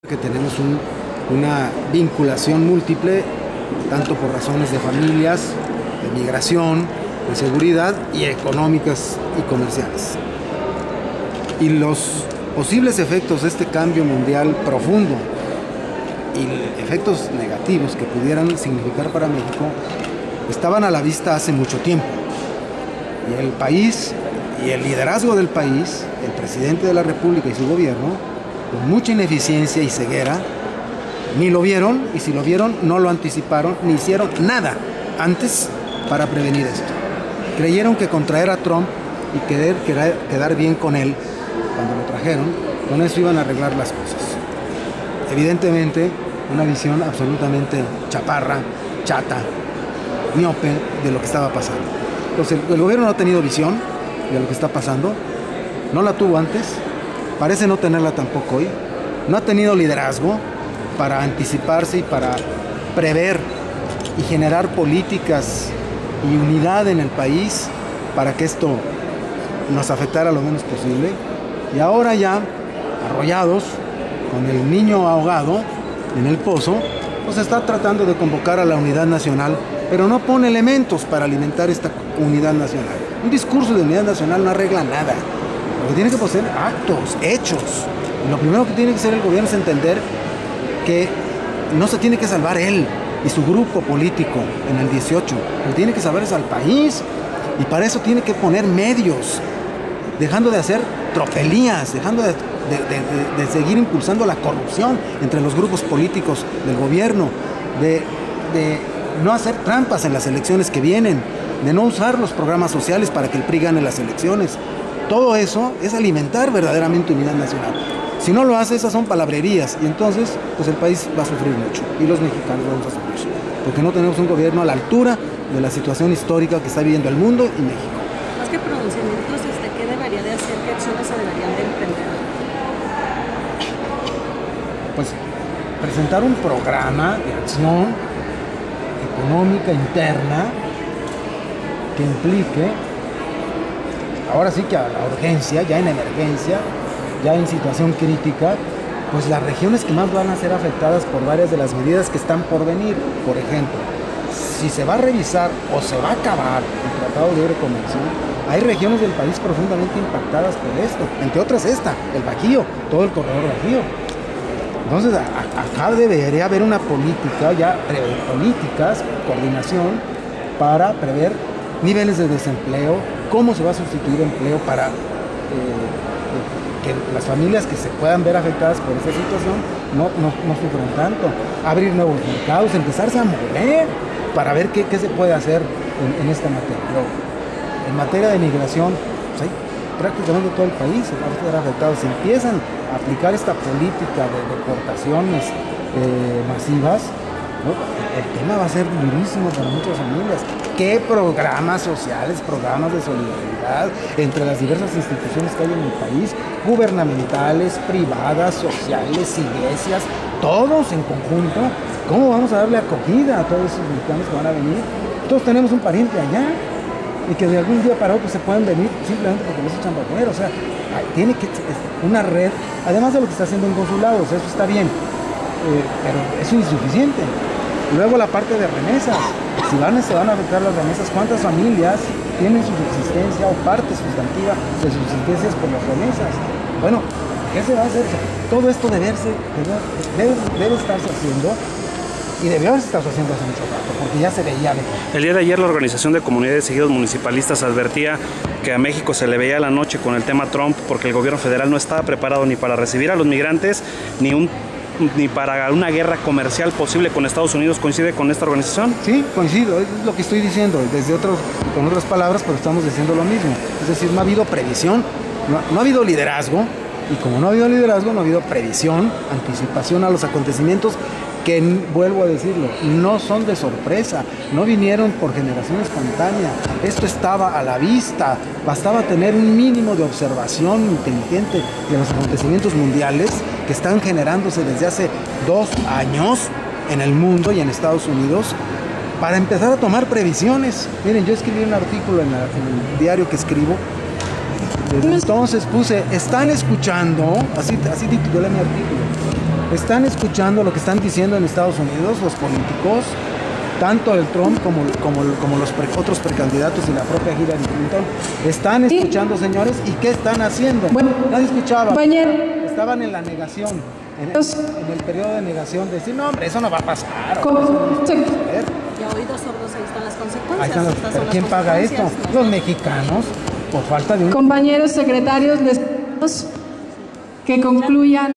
Que tenemos una vinculación múltiple, tanto por razones de familias, de migración, de seguridad y económicas y comerciales. Y los posibles efectos de este cambio mundial profundo y efectos negativos que pudieran significar para México estaban a la vista hace mucho tiempo. Y el país y el liderazgo del país, el presidente de la República y su gobierno, con mucha ineficiencia y ceguera, ni lo vieron, y si lo vieron no lo anticiparon, ni hicieron nada antes para prevenir esto. Creyeron que con traer a Trump y quedar bien con él, cuando lo trajeron, con eso iban a arreglar las cosas. Evidentemente, una visión absolutamente chaparra, chata, miope de lo que estaba pasando. Entonces, el gobierno no ha tenido visión de lo que está pasando, no la tuvo antes, parece no tenerla tampoco hoy, no ha tenido liderazgo para anticiparse y para prever y generar políticas y unidad en el país para que esto nos afectara lo menos posible. Y ahora ya, arrollados, con el niño ahogado en el pozo, pues está tratando de convocar a la unidad nacional, pero no pone elementos para alimentar esta unidad nacional. Un discurso de unidad nacional no arregla nada. Lo que tiene que poseer actos, hechos. Y lo primero que tiene que hacer el gobierno es entender que no se tiene que salvar él y su grupo político en el 18. Lo que tiene que salvar es al país. Y para eso tiene que poner medios, dejando de hacer tropelías, dejando de seguir impulsando la corrupción entre los grupos políticos del gobierno, de no hacer trampas en las elecciones que vienen, de no usar los programas sociales para que el PRI gane las elecciones. Todo eso es alimentar verdaderamente unidad nacional. Si no lo hace, esas son palabrerías, y entonces pues el país va a sufrir mucho, y los mexicanos vamos a sufrir, porque no tenemos un gobierno a la altura de la situación histórica que está viviendo el mundo y México. Más que pronunciamientos, ¿qué debería de hacer? ¿Qué acciones se deberían de emprender? Pues presentar un programa de acción económica interna que implique, ahora sí que a la urgencia, ya en emergencia, ya en situación crítica, pues las regiones que más van a ser afectadas por varias de las medidas que están por venir. Por ejemplo, si se va a revisar o se va a acabar el Tratado de Libre Comercio, hay regiones del país profundamente impactadas por esto, entre otras esta, el Bajío, todo el corredor Bajío. Entonces, acá debería haber una política, políticas, coordinación para prever niveles de desempleo, cómo se va a sustituir empleo para que las familias que se puedan ver afectadas por esta situación no sufran tanto. Abrir nuevos mercados, empezarse a mover para ver qué se puede hacer en esta materia. Pero en materia de migración, pues hay prácticamente todo el país se va a ver afectado. Si empiezan a aplicar esta política de deportaciones masivas, ¿no? El tema va a ser durísimo para muchas familias. ¿Qué programas sociales, programas de solidaridad entre las diversas instituciones que hay en el país, gubernamentales, privadas, sociales, iglesias, todos en conjunto? ¿Cómo vamos a darle acogida a todos esos mexicanos que van a venir? Todos tenemos un pariente allá y que de algún día para otro se pueden venir simplemente porque los echan para afuera. O sea, tiene que una red, además de lo que está haciendo en consulados, eso está bien, pero eso es insuficiente. Luego la parte de remesas, se van a afectar las remesas, ¿cuántas familias tienen su subsistencia o parte sustantiva de sus subsistencias por las remesas? Bueno, ¿qué se va a hacer? Todo esto debe estarse haciendo, y debió estarse haciendo hace mucho rato, porque ya se veía venir. El día de ayer la Organización de Comunidades y Ejidos Municipalistas advertía que a México se le veía la noche con el tema Trump, porque el gobierno federal no estaba preparado ni para recibir a los migrantes, ni para una guerra comercial posible con Estados Unidos. ¿Coincide con esta organización? Sí, coincido, es lo que estoy diciendo, con otras palabras, pero estamos diciendo lo mismo. Es decir, no ha habido previsión, no ha habido liderazgo, y como no ha habido liderazgo, no ha habido previsión, anticipación a los acontecimientos que, vuelvo a decirlo, no son de sorpresa, no vinieron por generación espontánea, esto estaba a la vista, bastaba tener un mínimo de observación inteligente de los acontecimientos mundiales que están generándose desde hace 2 años en el mundo y en Estados Unidos, para empezar a tomar previsiones. Miren, yo escribí un artículo en el diario que escribo, desde entonces puse, están escuchando, así titulé mi artículo, Están escuchando lo que están diciendo en Estados Unidos los políticos, tanto el Trump como los otros precandidatos y la propia Hillary Clinton. Están escuchando, señores, ¿y qué están haciendo? Bueno, nadie escuchaba. compañero. Estaban en la negación, en el periodo de negación, de decir, no, hombre, eso no va a pasar. ¿Cómo? Eso no va a suceder. Y a oídos sordos ahí están las consecuencias. Ahí están Estas son pero las ¿quién paga esto? consecuencias, Los mexicanos, por falta de un... Compañeros secretarios, les pedimos que concluyan.